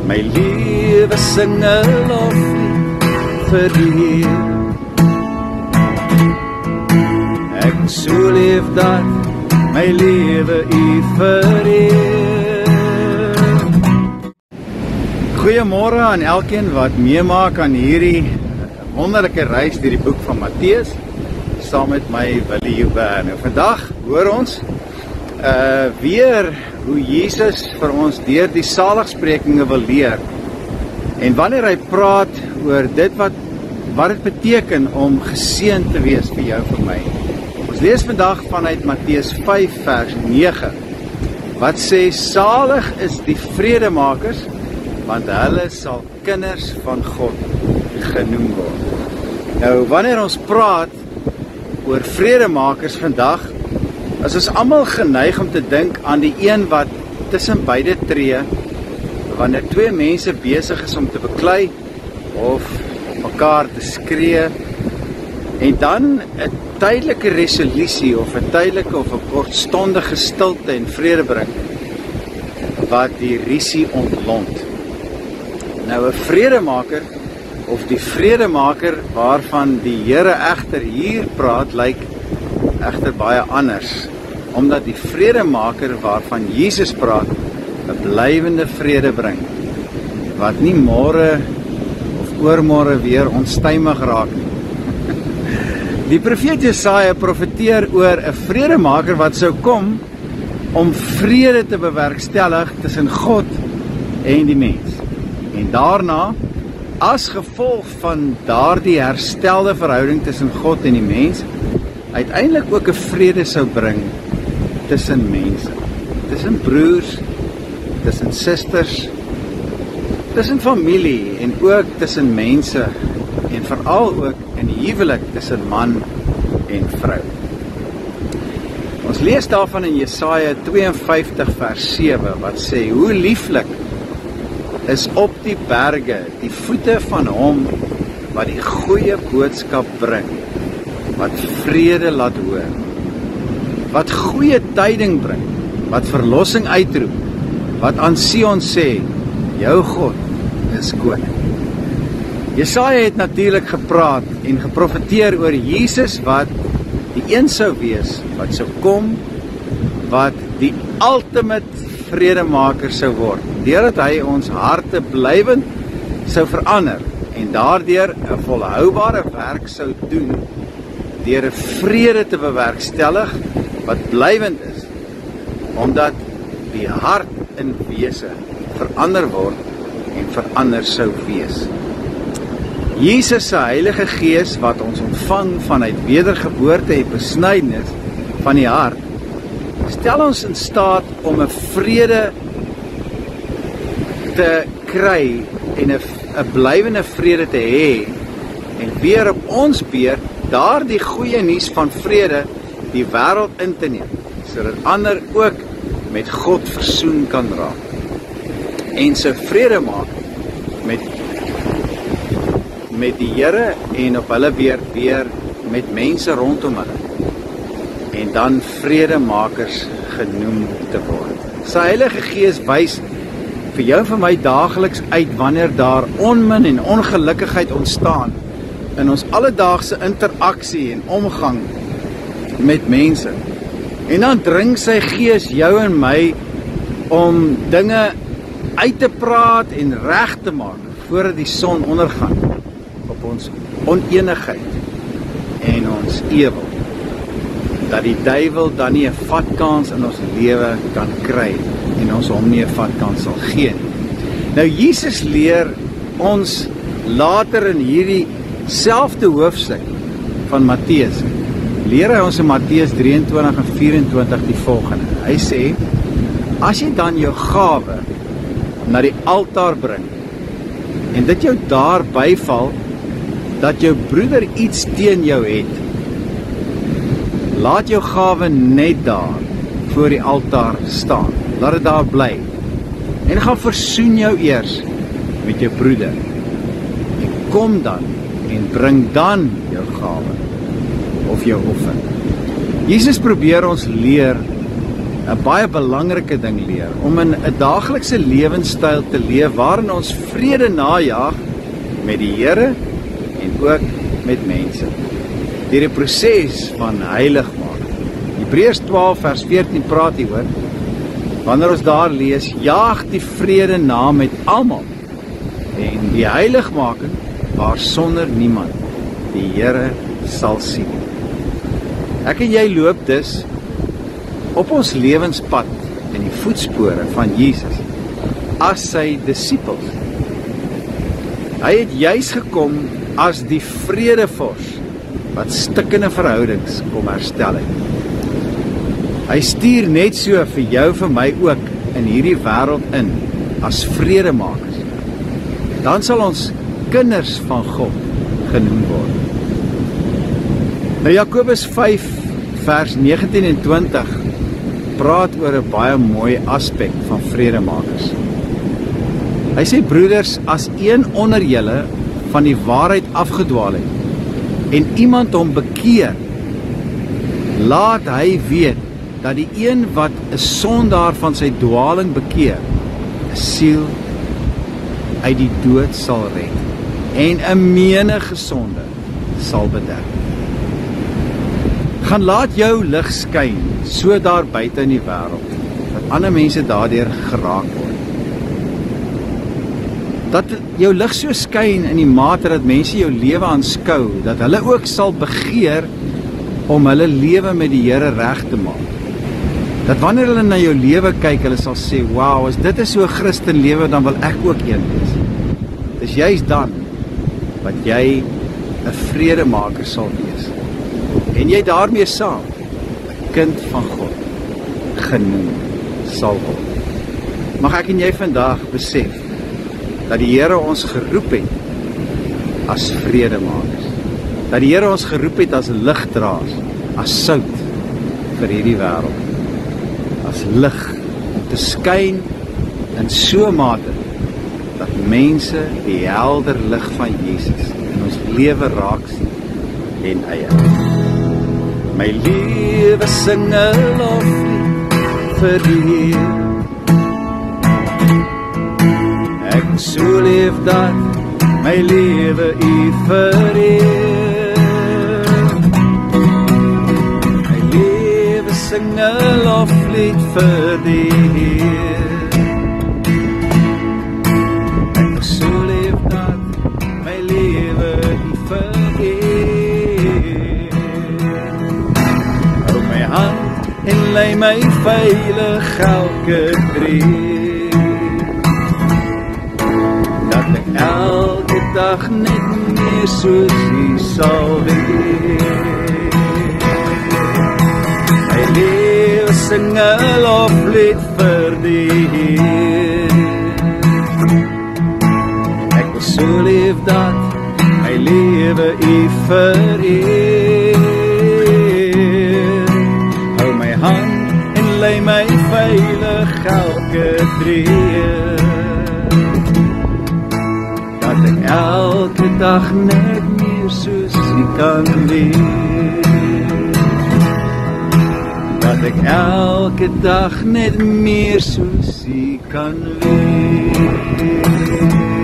My lewe sing 'n loflied vir die Heer. Ek so lief dat my lewe U vereer. Goeiemôre aan elkeen wat meemaak aan hierdie wonderlike reis deur die boek van Matteus saam met my Willie Joubert. Nou vandag hoor ons weer hoe Jesus vir ons deur die saligsprekinge wil leer. En wanneer hy praat oor dit wat dit beteken om geseënd te wees vir jou en vir my. Ons lees vandag vanuit Matteus 5 vers 9 wat sê, salig is die vredemakers, want hulle sal kinders van God genoem word. Nou, wanneer ons praat oor vredemakers vandag, is ons almal geneig om te dink aan die een wat tussen beide tree, wanneer twee mense besig is om te beklei, of mekaar te skree, en dan 'n tydelike resolusie, of 'n tydelike of 'n kortstondige stilte en vrede bring, wat die rusie ontlont. Nou 'n vredemaker, of die vredemaker waarvan die Here egter hier praat, lyk egter baie anders, omdat die vredemaker waarvan Jesus praat, 'n blywende vrede bring, wat nie môre of oormôre weer onstuimig raak nie. Die profeet Jesaja profeteer oor 'n vredemaker wat sou kom om vrede te bewerkstellig tussen God en die mens. En daarna, as gevolg van daardie herstelde verhouding tussen God en die mens, uiteindelik ook 'n vrede sou bring tussen mense, tussen broers, tussen susters, tussen familie en ook tussen mense, en veral ook in die huwelik tussen man en vrou. Ons lees daarvan in Jesaja 52 vers 7 wat sê, hoe lieflik is op die berge die voete van hom wat die goeie boodskap bring, wat vrede laat hoor, wat goeie tyding bring, wat verlossing uitroep, wat aan Sion sê, jou God is koning. Jesaja het natuurlik gepraat en geprofeteer oor Jesus wat die een sou wees, wat sou kom, wat die ultimate vredemaker sou word, deurdat hy ons harte blywend sou verander en daardeur 'n volhoubare werk sou doen, deur 'n vrede te bewerkstellig wat blywend is, omdat die hart in wese verander word en verander sou wees. Jesus se Heilige Gees wat ons ontvang vanuit wedergeboorte en besnydenis van die hart, stel ons in staat om 'n vrede te kry en 'n blywende vrede te hê, en weer op ons beurt daardie goeie nuus van vrede die wêreld in te neem, sodat ander ook met God versoen kan raak en sy vrede maak met die Here en op hulle weer met mense rondom hulle, en dan vredemakers genoem te word. Sy Heilige Gees wys vir jou en vir my daagliks uit wanneer daar onmin en ongelukkigheid ontstaan in ons alledaagse interaksie en omgang met mense. En dan dring sy Gees jou en my om dinge uit te praat en reg te maak voordat die son ondergaan op ons onenigheid en ons ewel, dat die duiwel dan nie 'n vatkans in ons lewe kan kry en ons hom nie 'n vatkans sal gee nie. Nou Jesus leer ons later in hierdie selfde hoofstuk van Matteus, leer hy ons in Matteus 23 en 24 die volgende. Hy sê, as jy dan jou gawe na die altaar bring en dit jou daar byval dat jou broeder iets teen jou het, laat jou gawe net daar voor die altaar staan. Laat dit daar bly. En gaan versoen jou eers met jou broeder. En kom dan en bring dan jou gawe of jou offer. Jesus probeer ons leer 'n baie belangrike ding leer, om in 'n daaglikse lewenstyl te leef waarin ons vrede najag met die Here en ook met mense. Deur die proses van heilig maak. Hebreërs 12 vers 14 praat hieroor. Wanneer ons daar lees, jaag die vrede na met almal en die heiligmaking waarsonder niemand die Here sal sien. Ek en jy loop dus op ons lewenspad in die voetspore van Jesus as sy disippels. Hy het juis gekom as die vredevors wat stikkende verhoudings kom herstel het. Hy stuur net so vir jou, vir my ook in hierdie wêreld in as vredemakers. Dan sal ons kinders van God genoem word. Nou Jakobus 5 vers 19 en 20 praat oor 'n baie mooi aspek van vredemakers. Hy sê, broeders, as een onder julle van die waarheid afgedwaal het en iemand hom bekeer, laat hy weet dat die een wat 'n sondaar van sy dwaling bekeer, 'n siel uit die dood sal red en 'n menige sonde sal bederf. Gaan laat jou lig skyn so daar buite in die wêreld, dat ander mense daardeur geraak word. Dat jou lig so skyn in die mate dat mense jou lewe aanskou, dat hulle ook sal begeer om hulle lewe met die Here reg te maak. Dat wanneer hulle na jou lewe kyk, hulle sal sê, wow, as dit is so 'n Christen lewe, dan wil ek ook een wees. Dis juist dan wat jy 'n vredemaker sal wees. En jy daarmee saam 'n kind van God genoem sal word. Mag ek en jy vandag besef dat die Here ons geroep het as vredemakers. Dat die Here ons geroep het as ligdraers, as sout vir hierdie wêreld. As lig om te skyn in so 'n mate dat mense die helder lig van Jesus in ons lewe raak sien en eie. My lewe sing 'n loflied vir die Here. Ek so lief dat my lewe U vereer. My lewe sing 'n loflied vir die Here. Ek so lief dat my lewe U vereer. Hou my hand en lei my veilig elke tree. Elke dag net meer soos U sal wees. My lewe sing 'n loflied vir die Here. Ek was so lief dat my lewe U vereer. Hou my hand en lei my veilig elke tree. Dat ek elke dag net meer soos U kan wees. Dat ek elke dag net meer soos U kan wees.